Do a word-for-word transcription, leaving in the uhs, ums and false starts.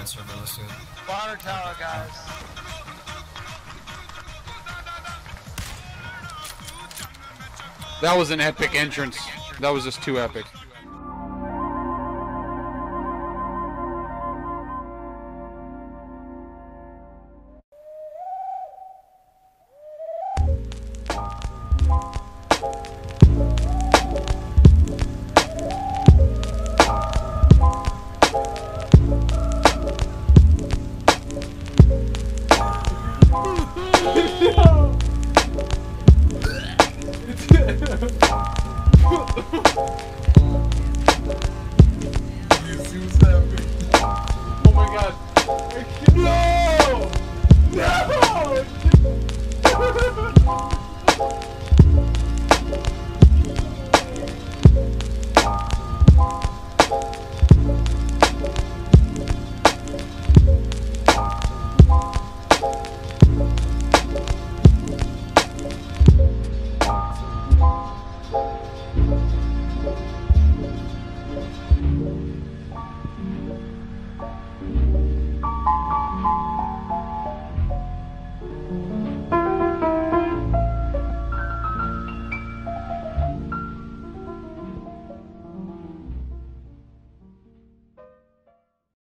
Discord server, let's do it. Water tower, guys. That was an epic entrance. That was just too epic.